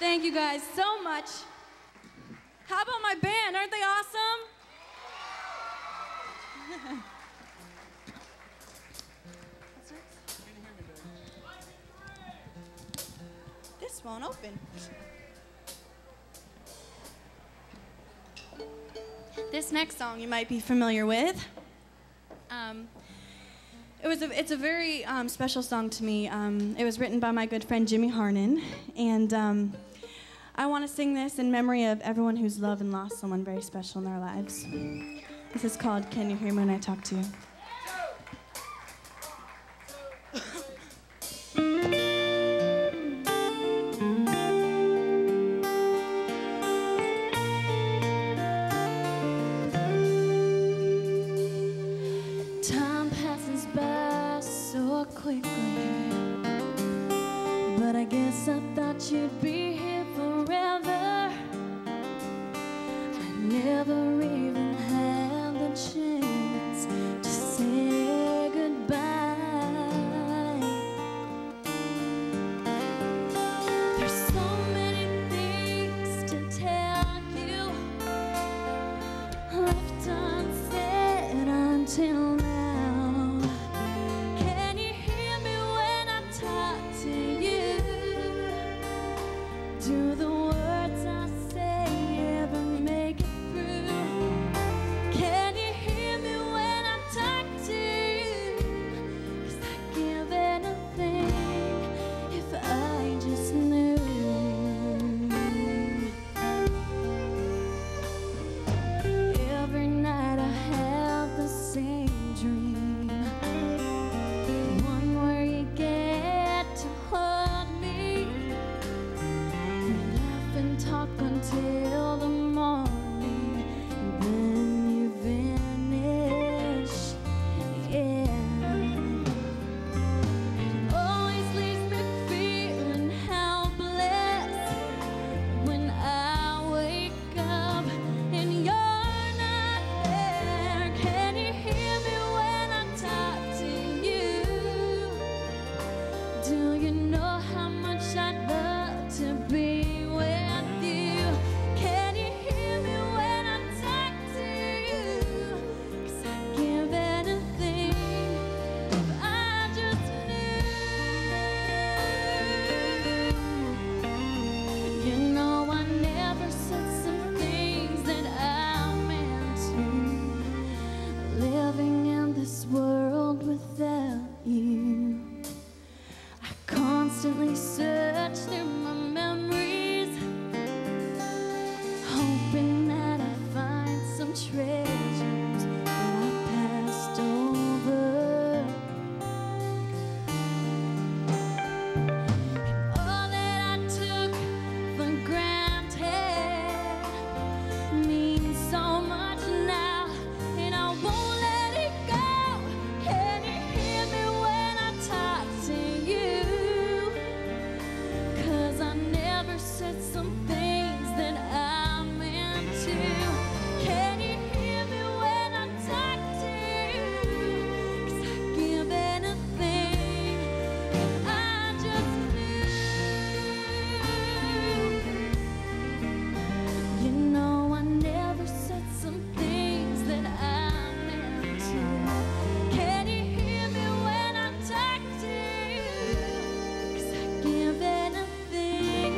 Thank you guys so much. How about my band? Aren't they awesome? This won't open. This next song you might be familiar with. It's a very special song to me. It was written by my good friend Jimmy Harnan, and I want to sing this in memory of everyone who's loved and lost someone very special in their lives. This is called "Can You Hear Me When I Talk to You?" Time passes by so quickly, but I guess I thought you'd be here forever. I never even had the chance to say goodbye. There's so many things to tell you, left unsaid until now. Do the words I say ever make it through? Can you hear me when I talk to you? 'Cause I'd give anything if I just knew. Every night I have the same dream, one where you get to hold me, talk until the morning, and then you vanish. Yeah, it always leaves me feeling helpless when I wake up and you're not there. Can you hear me when I talk to you? Do you know how much I'd love to be with? Living in this world without you, I constantly search through my memories, hoping that I find some treasures that I passed over. And all that I took for granted means so much now, and I won't let it go. Can you hear me when I talk to you? 'Cause I never said some things that I meant to. Can you hear me when I talk to you? 'Cause I'd give anything if I just knew. You know I never said some things that I meant to. Can you hear me when I talk to you? 'Cause I'd give anything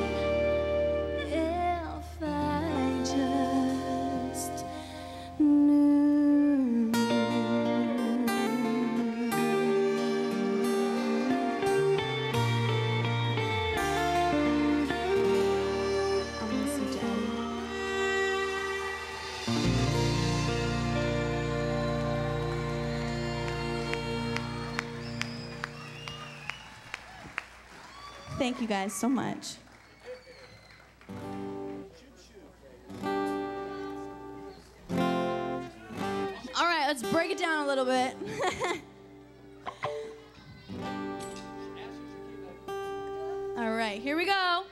if I just knew. I miss you, Daddy. Thank you guys so much. All right, let's break it down a little bit. All right, here we go.